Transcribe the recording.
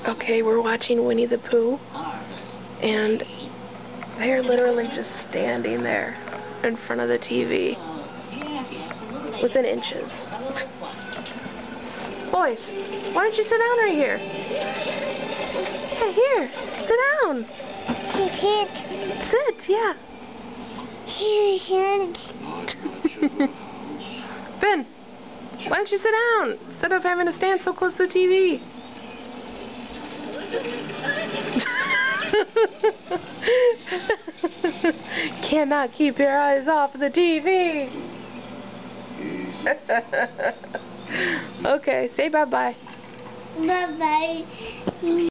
Okay, we're watching Winnie the Pooh, and they're literally just standing there in front of the TV within inches. Boys, why don't you sit down right here? Yeah, here, sit down. Sit, yeah. Ben, why don't you sit down instead of having to stand so close to the TV? Cannot keep your eyes off the TV. Okay, say bye-bye. Bye-bye.